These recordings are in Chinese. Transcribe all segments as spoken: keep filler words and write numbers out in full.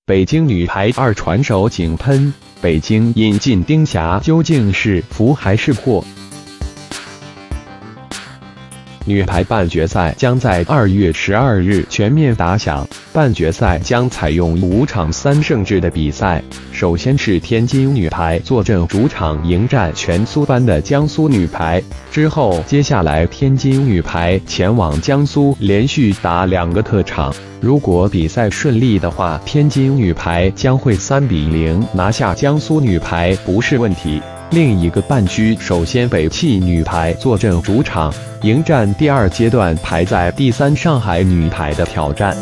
北京女排二传手井喷，北京引进丁霞究竟是福还是祸？女排半决赛将在二月十二日全面打响，半决赛将采用五场三胜制的比赛。首先是天津女排坐镇主场迎战全苏班的江苏女排，之后接下来天津女排前往江苏连续打两个客场。如果比赛顺利的话，天津女排将会三比零拿下江苏女排，不是问题。另一个半区，首先北汽女排坐镇主场迎战第二阶段排在第三上海女排的挑战。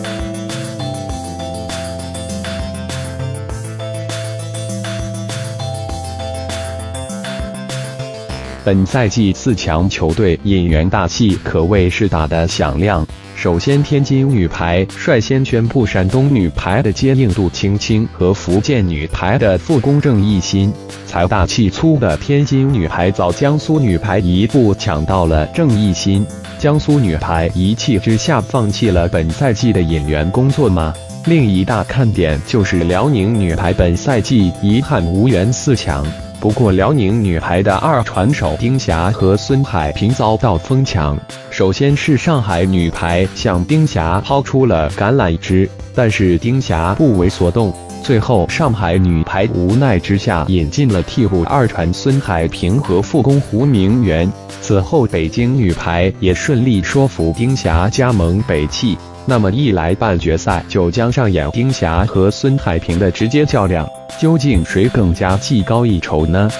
本赛季四强球队引援大戏可谓是打得响亮。首先，天津女排率先宣布山东女排的接应杜青青和福建女排的傅公郑一心。财大气粗的天津女排早江苏女排一步抢到了郑一心，江苏女排一气之下放弃了本赛季的引援工作吗？另一大看点就是辽宁女排本赛季遗憾无缘四强。不过，辽宁女排的二传手丁霞和孙海平遭到疯抢。首先是上海女排向丁霞抛出了橄榄枝，但是丁霞不为所动。最后，上海女排无奈之下引进了替补二传孙海平和副攻胡明元。此后，北京女排也顺利说服丁霞加盟北汽。那么一来，半决赛就将上演丁霞和孙海平的直接较量，究竟谁更加技高一筹呢？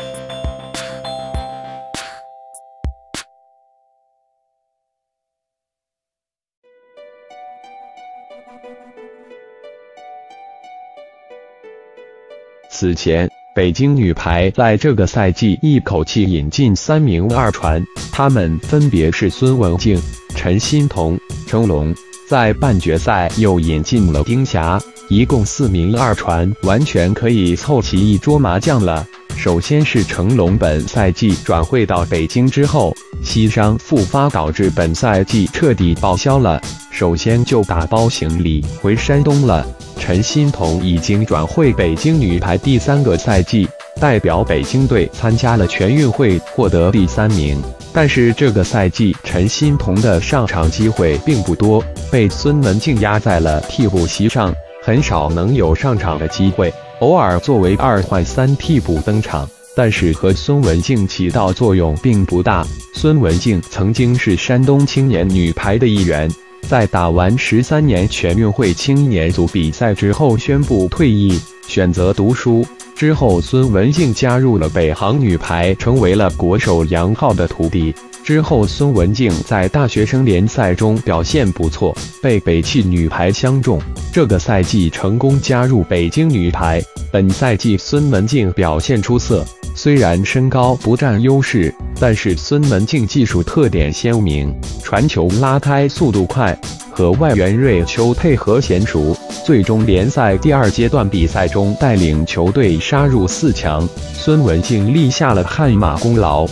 此前，北京女排在这个赛季一口气引进三名二传，他们分别是孙雯静、陈欣桐、成龙。在半决赛又引进了丁霞，一共四名二传，完全可以凑齐一桌麻将了。首先是成龙，本赛季转会到北京之后，膝伤复发导致本赛季彻底报销了，首先就打包行李回山东了。陈欣桐已经转会北京女排第三个赛季，代表北京队参加了全运会，获得第三名。但是这个赛季陈欣桐的上场机会并不多，被孙雯静压在了替补席上，很少能有上场的机会，偶尔作为二换三替补登场，但是和孙雯静起到作用并不大。孙雯静曾经是山东青年女排的一员，在打完十三年全运会青年组比赛之后宣布退役，选择读书。之后，孙雯静加入了北航女排，成为了国手杨昊的徒弟。之后，孙雯静在大学生联赛中表现不错，被北汽女排相中。这个赛季成功加入北京女排。本赛季孙雯静表现出色，虽然身高不占优势，但是孙雯静技术特点鲜明，传球拉开速度快，和外援瑞秋配合娴熟，最终联赛第二阶段比赛中带领球队杀入四强。孙雯静立下了汗马功劳。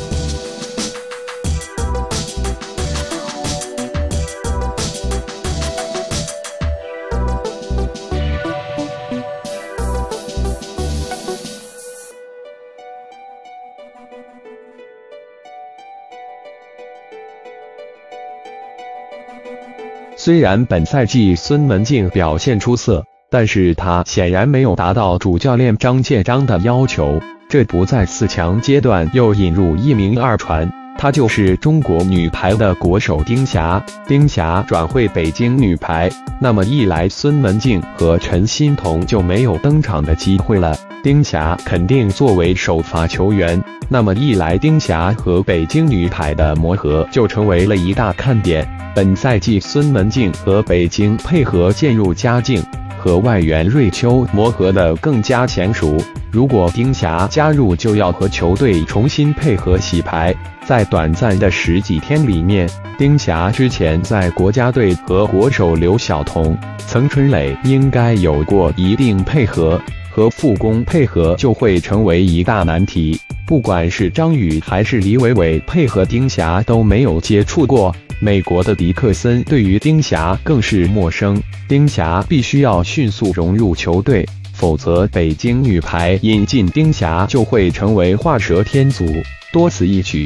虽然本赛季孙雯静表现出色，但是她显然没有达到主教练张建章的要求，这不在四强阶段又引入一名二传，她就是中国女排的国手丁霞。丁霞转会北京女排，那么一来孙雯静和陈欣桐就没有登场的机会了，丁霞肯定作为首发球员，那么一来丁霞和北京女排的磨合就成为了一大看点。本赛季孙雯静和北京配合渐入佳境，和外援瑞秋磨合得更加娴熟。如果丁霞加入，就要和球队重新配合洗牌。在短暂的十几天里面，丁霞之前在国家队和国手刘晓彤、曾春蕾应该有过一定配合，和副攻配合就会成为一大难题。不管是张宇还是李伟伟配合丁霞都没有接触过， 美国的迪克森对于丁霞更是陌生，丁霞必须要迅速融入球队，否则北京女排引进丁霞就会成为画蛇添足，多此一举。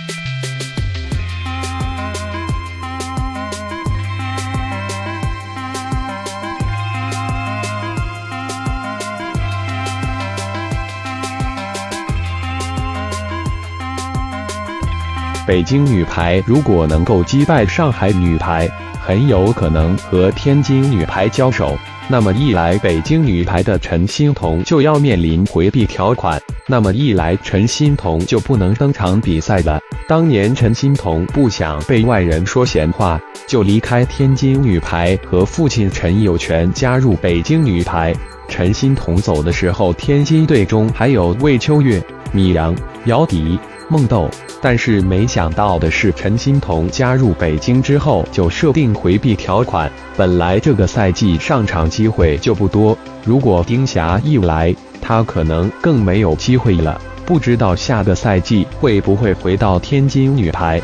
北京女排如果能够击败上海女排，很有可能和天津女排交手。那么一来，北京女排的陈欣桐就要面临回避条款；那么一来，陈欣桐就不能登场比赛了。当年陈欣桐不想被外人说闲话，就离开天津女排，和父亲陈友泉加入北京女排。陈欣桐走的时候，天津队中还有魏秋月、米阳、姚迪、孟豆，但是没想到的是，陈欣桐加入北京之后就设定回避条款，本来这个赛季上场机会就不多，如果丁霞一来，他可能更没有机会了，不知道下个赛季会不会回到天津女排。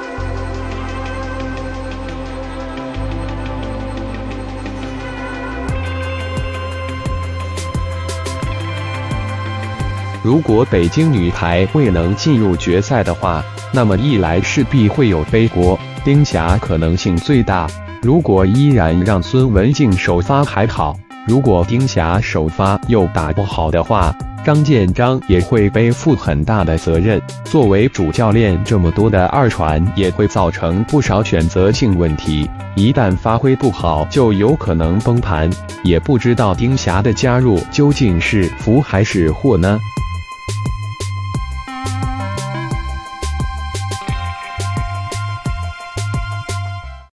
如果北京女排未能进入决赛的话，那么一来势必会有背锅，丁霞可能性最大。如果依然让孙文静首发还好，如果丁霞首发又打不好的话，张建章也会背负很大的责任。作为主教练，这么多的二传也会造成不少选择性问题，一旦发挥不好，就有可能崩盘。也不知道丁霞的加入究竟是福还是祸呢？